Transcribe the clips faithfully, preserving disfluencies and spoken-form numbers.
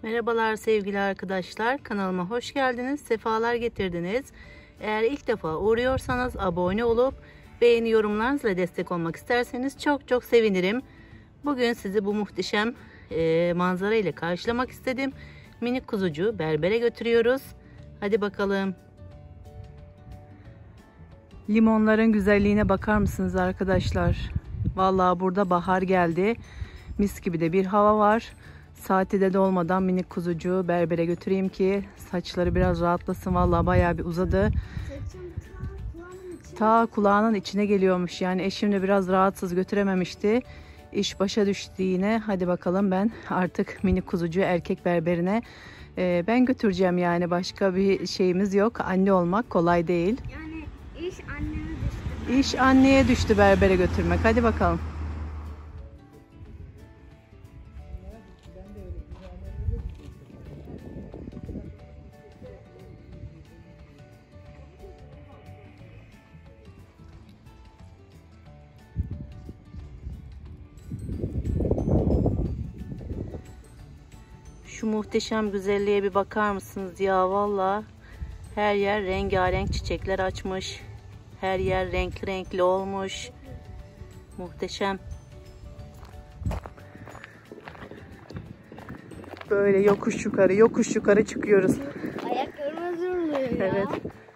Merhabalar sevgili arkadaşlar, kanalıma hoş geldiniz, sefalar getirdiniz. Eğer ilk defa uğruyorsanız abone olup beğeni yorumlarınızla destek olmak isterseniz çok çok sevinirim. Bugün sizi bu muhteşem e, manzara ile karşılamak istedim. Minik kuzucu berbere götürüyoruz. Hadi bakalım. Limonların güzelliğine bakar mısınız arkadaşlar? Vallahi burada bahar geldi. Mis gibi de bir hava var. Saati de dolmadan minik kuzucuğu berbere götüreyim ki saçları biraz rahatlasın. Vallahi bayağı bir uzadı. Ta kulağının içine geliyormuş. Yani eşim de biraz rahatsız, götürememişti. İş başa düştü yine. Hadi bakalım, ben artık minik kuzucuğu erkek berberine e, ben götüreceğim. Yani başka bir şeyimiz yok. Anne olmak kolay değil. Yani iş anneme düştü. İş anneye düştü, berbere götürmek. Hadi bakalım. Şu muhteşem güzelliğe bir bakar mısınız ya? Vallahi her yer rengarenk çiçekler açmış. Her yer renkli renkli olmuş. Muhteşem. Böyle yokuş yukarı yokuş yukarı çıkıyoruz. Ayaklarım zorluyor ya. Evet.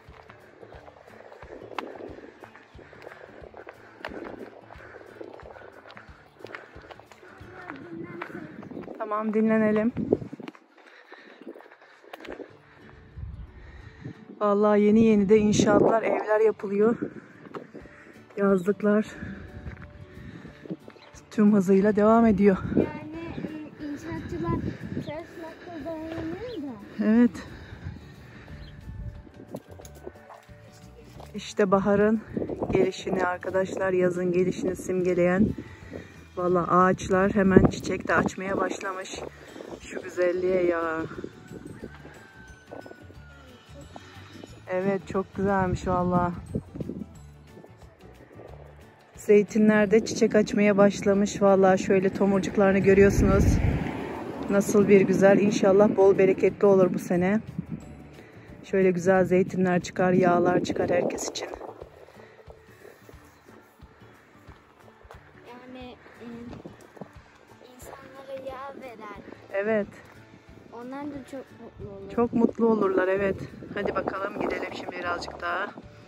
Tamam, dinlenelim. Vallahi yeni yeni de inşaatlar, evler yapılıyor. Yazlıklar tüm hızıyla devam ediyor. Yani e, inşaatçılar çalışmakta dayanamıyor da. Evet. İşte baharın gelişini arkadaşlar, yazın gelişini simgeleyen vallahi ağaçlar hemen çiçek de açmaya başlamış. Şu güzelliğe ya. Evet, çok güzelmiş vallahi. Zeytinler de çiçek açmaya başlamış. Vallahi şöyle tomurcuklarını görüyorsunuz. Nasıl bir güzel. İnşallah bol bereketli olur bu sene. Şöyle güzel zeytinler çıkar, yağlar çıkar herkes için. Yani e, insanlara yağ veren. Evet. Onlar da çok mutlu olur. Çok mutlu olurlar, evet. Hadi bakalım, gidelim şimdi birazcık daha.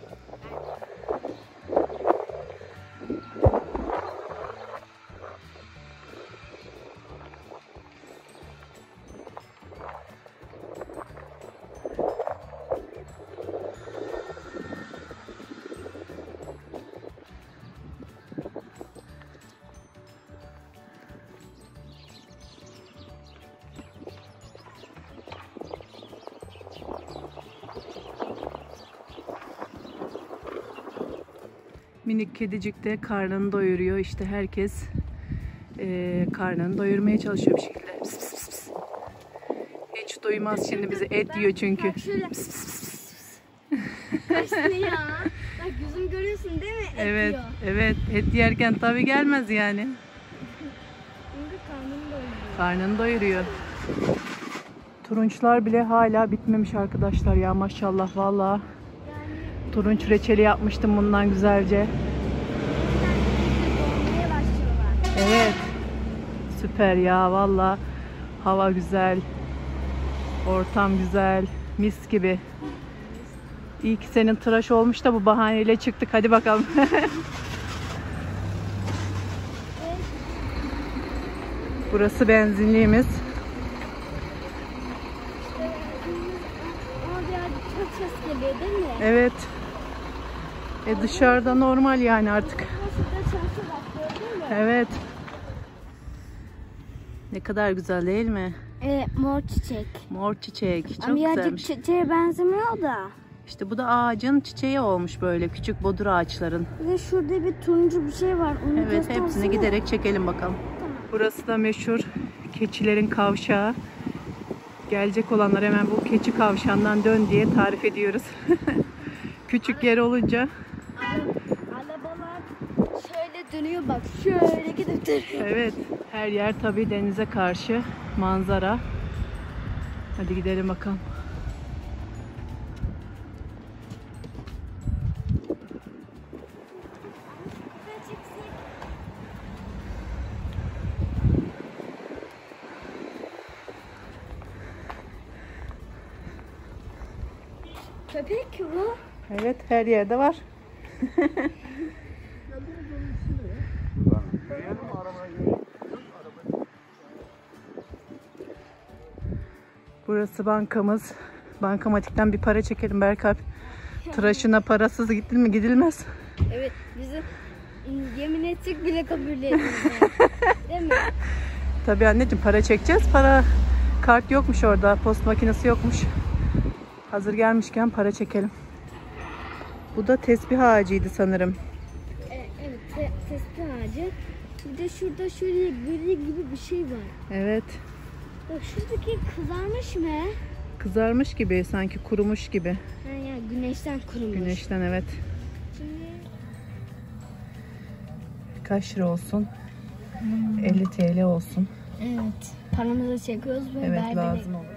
Minik kedicik de karnını doyuruyor. İşte herkes e, karnını doyurmaya çalışıyor bir şekilde. Pıs pıs pıs pıs. Hiç duymaz şimdi bizi, et yiyor çünkü. Bak şöyle. Pıs pıs pıs pıs. Kaçtı ya. Bak yüzüm görüyorsun değil mi? Et Evet, yiyor. evet. Et yerken tabii gelmez yani. Çünkü karnım doyuyor. Karnını doyuruyor. Turunçlar bile hala bitmemiş arkadaşlar ya, maşallah vallahi. Yani Turunç reçeli yapmıştım bundan güzelce. dolmaya başlıyorlar. Evet. Süper ya vallahi. Hava güzel. Ortam güzel. Mis gibi. İyi ki senin tıraş olmuş da bu bahaneyle çıktık. Hadi bakalım. Burası benzinliğimiz. Ama birazcık çok ses geliyor değil mi? Evet. E dışarıda normal yani artık. Nasıl da çalışıyor bak, gördün mü? Evet. Ne kadar güzel değil mi? Evet, mor çiçek. Mor çiçek. Çok Ama birazcık güzelmiş. çiçeğe benzemiyor da. İşte bu da ağacın çiçeği olmuş, böyle küçük bodur ağaçların. Bir de şurada bir turuncu bir şey var. Onu Evet, hepsini göstersene. giderek çekelim bakalım. Tamam. Burası da meşhur keçilerin kavşağı. Gelecek olanlar hemen bu keçi kavşağından dön diye tarif ediyoruz. Küçük yer olunca. Arabalar şöyle dönüyor bak. Şöyle gidip duruyor. Evet, her yer tabii denize karşı manzara. Hadi gidelim bakalım. Köpek bu. Evet, her yerde var. Burası bankamız. Bankamatikten bir para çekelim Berkay. Tıraşına parasız gittin mi gidilmez. Evet, bizi yemin etsek bile kabul etmiyor. Değil mi? Tabii anneciğim, para çekeceğiz. Para kart yokmuş orada. Post makinesi yokmuş. Hazır gelmişken para çekelim. Bu da tesbih ağacıydı sanırım. E, evet, te tesbih ağacı. Bir de şurada şöyle gri gibi bir şey var. Evet. Bak şuradaki kızarmış mı? Kızarmış gibi, sanki kurumuş gibi. Ha ya, güneşten kurumuş. Güneşten, evet. Şimdi Kaç lira olsun? Hmm. elli TL olsun. evet, paramızı çekiyoruz ve Evet, berbere... lazım olur.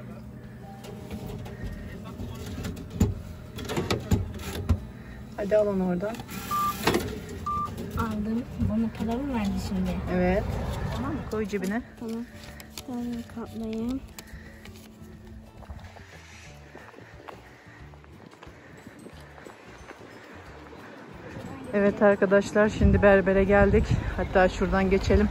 Hadi al onu oradan. Aldım. Bana para mı verdi şimdi? Evet. Tamam mı? Koy cebine. Tamam. Ben katlayayım. Evet arkadaşlar, şimdi berbere geldik. Hatta şuradan geçelim.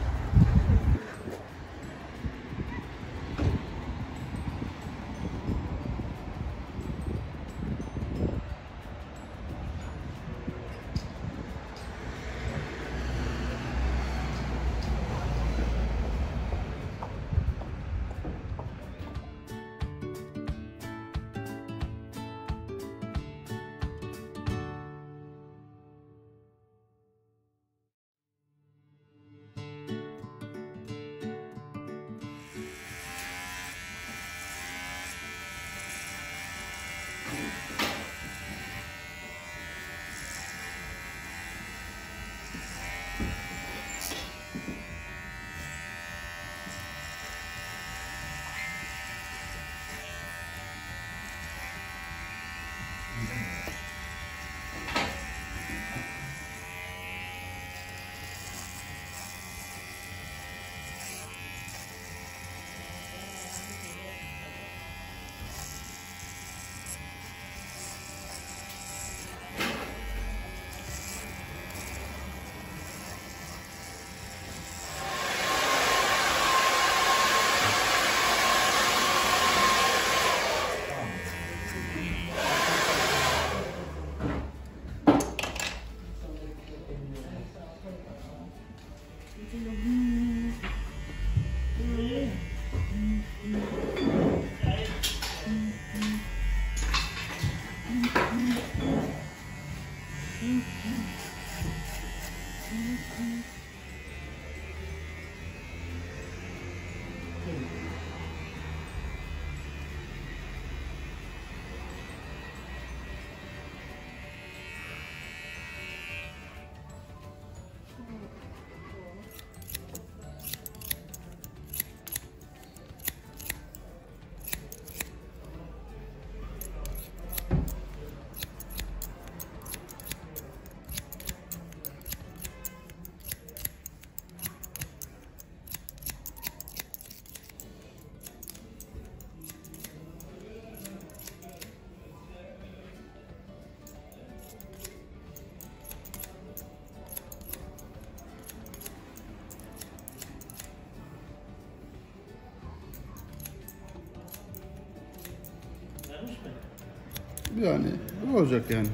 Yani ne olacak yani?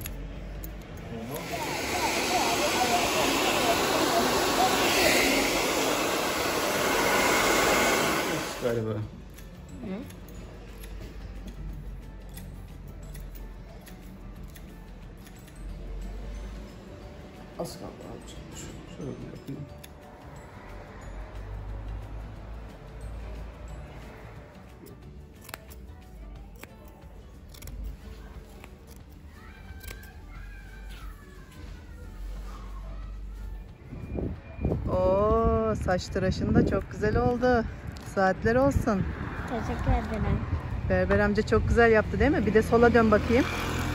Galiba. Hı? Az kaldı abi. Şöyle yapayım. Oo, saç tıraşın da çok güzel oldu. Saatler olsun. Teşekkür ederim. Berber amca çok güzel yaptı değil mi? Bir de sola dön bakayım.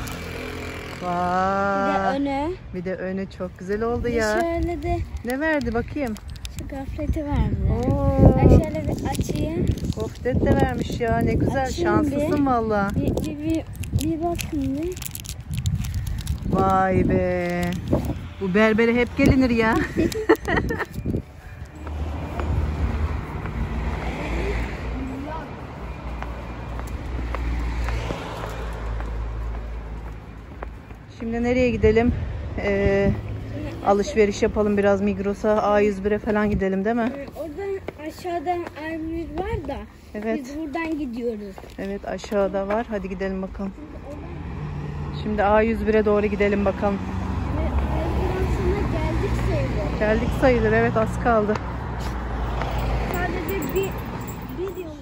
Vay. Bir de öne. Bir de önü çok güzel oldu Bir ya. şöyle de Ne verdi bakayım? şu gofreti verdi. Oo. Ben şöyle bir açayım. Gofret de vermiş ya. Ne güzel. Açayım Şanslısın bir. valla. Bir, bir, bir, bir bakın bir. Vay be. Bu berbere hep gelinir ya. Şimdi nereye gidelim? Ee, alışveriş yapalım biraz Migros'a. A yüz bire falan gidelim değil mi? Oradan aşağıdan A bir var da. Evet. Biz buradan gidiyoruz. Evet, aşağıda var. Hadi gidelim bakalım. Şimdi A yüz bire doğru gidelim bakalım. Ve referansına geldik sayılır. Geldik sayılır. Evet, az kaldı. Sadece bir bir yol.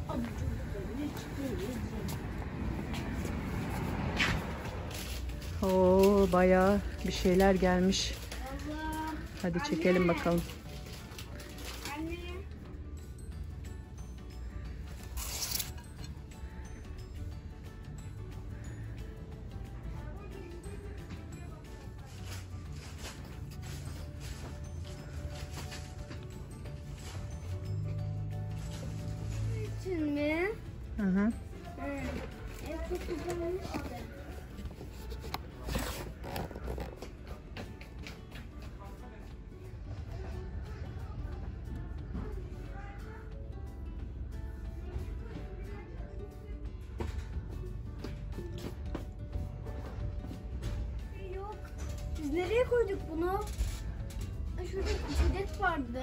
Oo, bayağı bir şeyler gelmiş. Allah. Hadi çekelim bakalım. Anne. için mi? Hı hı. Evet. Evet, çok güzelmiş de. Yok. Biz nereye koyduk bunu? Aa, şurada içecek vardı.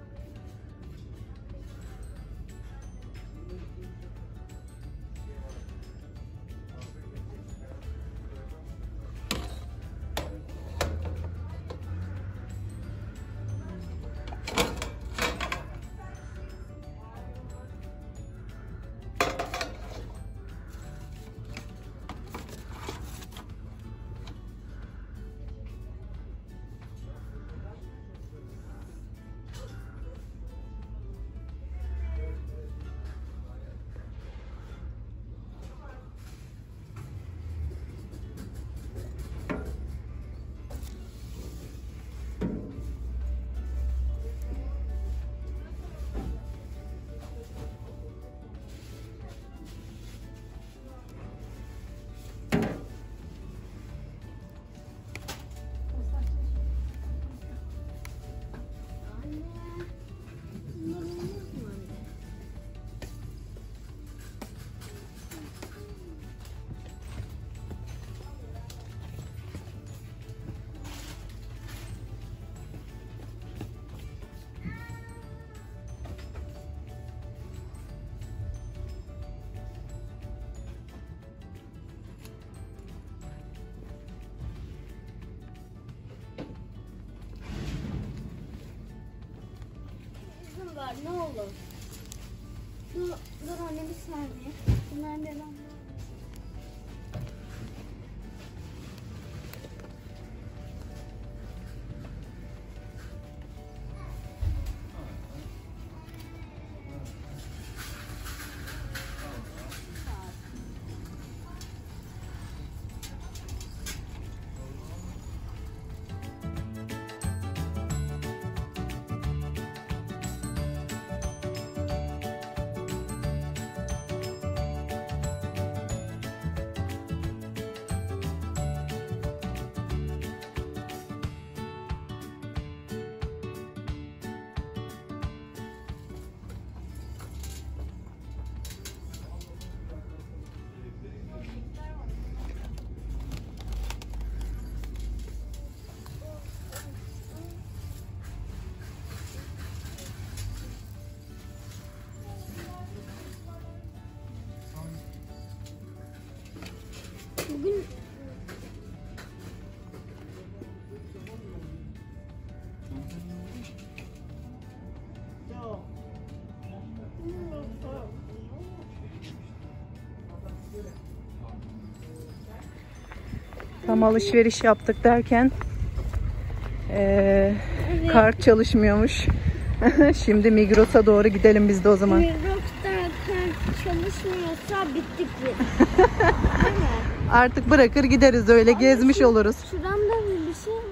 Var ne olur. Dur, dur anne bir saniye. Bunlar neden var? Bugün Tam alışveriş yaptık derken ee, Evet. kart çalışmıyormuş. Şimdi Migros'a doğru gidelim biz de o zaman. Migros'ta kart çalışmıyorsa bittik biz. Değil mi? Artık bırakır gideriz, öyle Ama gezmiş şu- oluruz. Şuradan da bir şey var.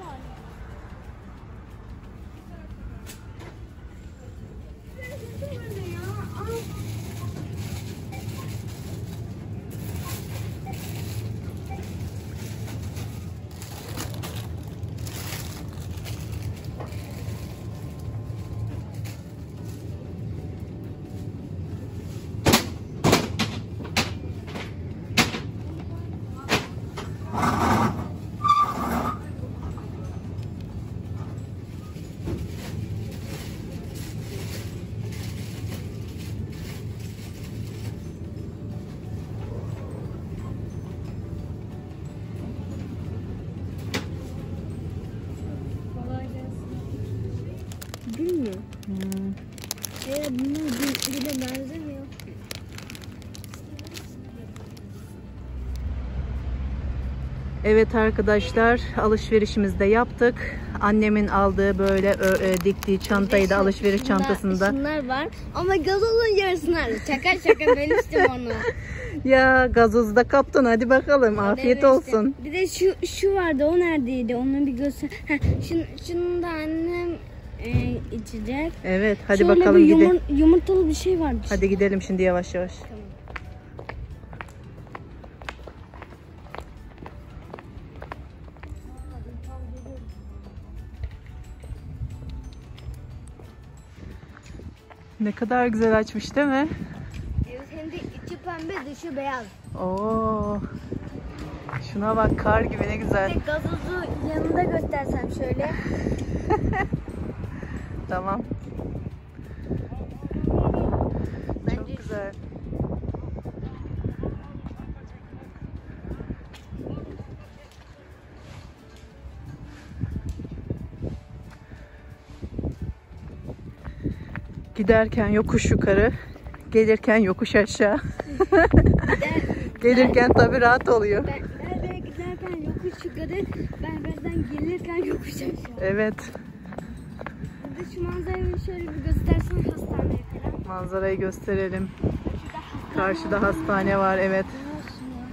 Değil mi? Hmm. Evet, bunlar birbirine benzemiyor. Evet arkadaşlar, alışverişimizi de yaptık. Annemin aldığı böyle ö- ö, diktiği çantayı da alışveriş Şunlar- çantasında. Şunlar var ama gazozun yarısını aldı. Şaka şaka ben içtim onu. Ya gazozu da kaptın, hadi bakalım, afiyet Evet işte. olsun. Bir de şu şu vardı, o neredeydi? Onu bir göster. Heh, şunu, şunu da annem e, içecek. Evet, hadi Şöyle bakalım bir gidelim. yumur- yumurtalı bir şey varmış. Hadi gidelim şimdi yavaş yavaş. Ne kadar güzel açmış değil mi? Evet, hem de içi pembe dışı beyaz. Oo. Şuna bak, kar gibi, ne güzel. Bir de gazozu yanında göstersem şöyle. Tamam. Bence Çok güzel. Giderken yokuş yukarı, gelirken yokuş aşağı. Gelirken tabii rahat oluyor. ben nereye giderken yokuş yukarı, ben berden gelirken yokuş aşağı. Evet, Bir de şu manzarayı şöyle bir göstersen, hastaneye falan. manzarayı gösterelim. Şurada hastane Karşıda var. hastane var, evet. Olsun ya.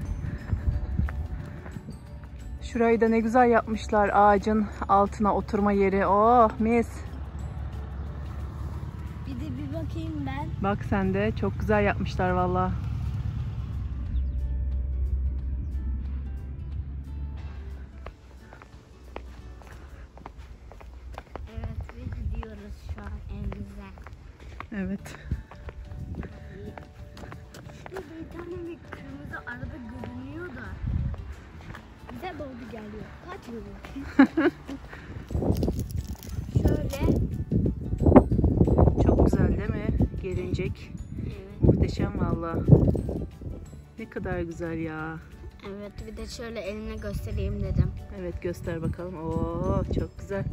Şurayı da ne güzel yapmışlar, ağacın altına oturma yeri. Oh mis. Bir de bir bakayım ben. Bak sen de, çok güzel yapmışlar valla. Evet, biz gidiyoruz şu an evimize. Evet. Şurada bir tane bir kırmızı araba görünüyor da bize doğru geliyor. Kaç yıl? Şöyle. Çok güzel değil mi? Gelincik. Evet. Muhteşem valla. Ne kadar güzel ya. Evet, bir de şöyle eline göstereyim dedim. Evet, göster bakalım. Oo, çok güzel.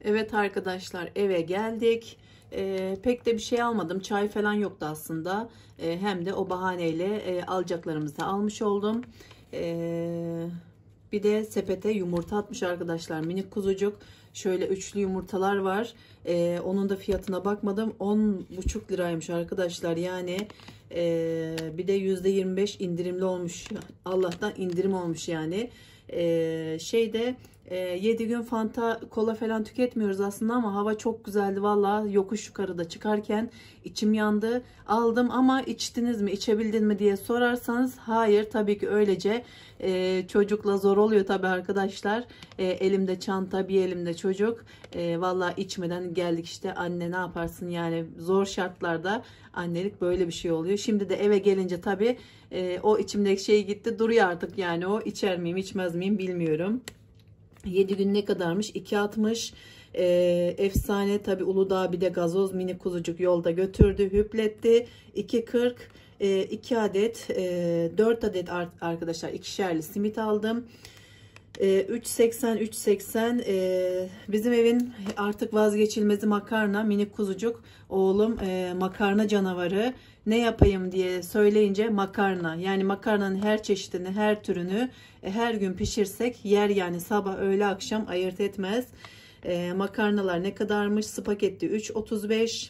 Evet arkadaşlar, eve geldik. Ee, pek de bir şey almadım. Çay falan yoktu aslında. Ee, hem de o bahaneyle e, alacaklarımızı da almış oldum. Ee, bir de sepete yumurta atmış arkadaşlar. Minik kuzucuk. Şöyle üçlü yumurtalar var. Ee, onun da fiyatına bakmadım. on buçuk liraymış arkadaşlar. Yani e, bir de yüzde yirmi beş indirimli olmuş. Allah'tan indirim olmuş yani. Ee, şeyde yedi gün Fanta kola falan tüketmiyoruz aslında ama hava çok güzeldi valla. Yokuş yukarıda çıkarken içim yandı. Aldım ama içtiniz mi, içebildin mi diye sorarsanız hayır, tabii ki öylece. Ee, çocukla zor oluyor tabii arkadaşlar. Ee, elimde çanta, bir elimde çocuk. Ee, valla içmeden geldik işte. Anne ne yaparsın yani, zor şartlarda annelik böyle bir şey oluyor. Şimdi de eve gelince tabii e, o içimdeki şey gitti, duruyor artık yani. O içer miyim içmez miyim bilmiyorum. yedi gün ne kadarmış? iki altmış. Ee, efsane tabi. Uludağ bir de gazoz mini kuzucuk yolda götürdü, hüpletti. iki kırk. e, iki adet e, dört adet arkadaşlar ikişerli simit aldım. e, üç seksen üç seksen. e, bizim evin artık vazgeçilmezi makarna. Mini kuzucuk oğlum e, makarna canavarı. Ne yapayım diye söyleyince makarna. Yani makarnanın her çeşidini, her türünü e, her gün pişirsek yer yani, sabah öğle akşam ayırt etmez. E, makarnalar ne kadarmış? Spagetti üç otuz beş.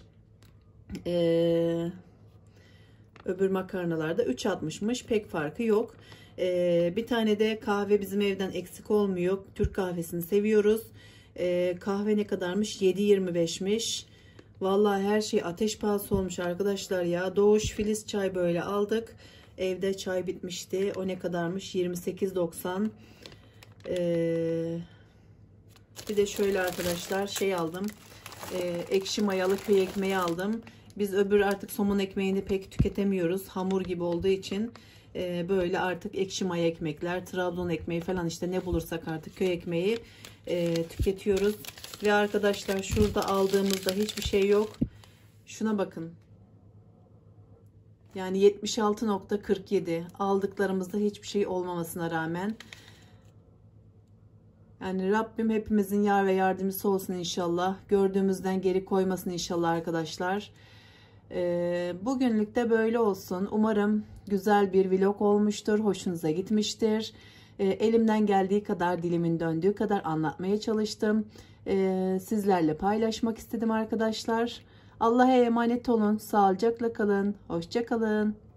E, öbür makarnalarda üç altmışmış. Pek farkı yok. E, bir tane de kahve bizim evden eksik olmuyor. Türk kahvesini seviyoruz. E, kahve ne kadarmış? yedi yirmi beşmiş. Vallahi her şey ateş pahası olmuş arkadaşlar ya. Doğuş Filiz çay böyle aldık. Evde çay bitmişti. O ne kadarmış? yirmi sekiz doksan. Ee, bir de şöyle arkadaşlar şey aldım. Ee, ekşi mayalı köy ekmeği aldım. Biz öbür artık somun ekmeğini pek tüketemiyoruz. Hamur gibi olduğu için e, böyle artık ekşi maya ekmekler, Trabzon ekmeği falan, işte ne bulursak artık köy ekmeği e, tüketiyoruz. Ve arkadaşlar şurada aldığımızda hiçbir şey yok. Şuna bakın. Yani yetmiş altı nokta kırk yedi. Aldıklarımızda hiçbir şey olmamasına rağmen. Yani Rabbim hepimizin yar ve yardımcısı olsun inşallah. Gördüğümüzden geri koymasın inşallah arkadaşlar. Ee, bugünlük de böyle olsun. Umarım güzel bir vlog olmuştur. Hoşunuza gitmiştir. Ee, elimden geldiği kadar, dilimin döndüğü kadar anlatmaya çalıştım. Ee, sizlerle paylaşmak istedim arkadaşlar. Allah'a emanet olun. Sağlıcakla kalın. Hoşça kalın.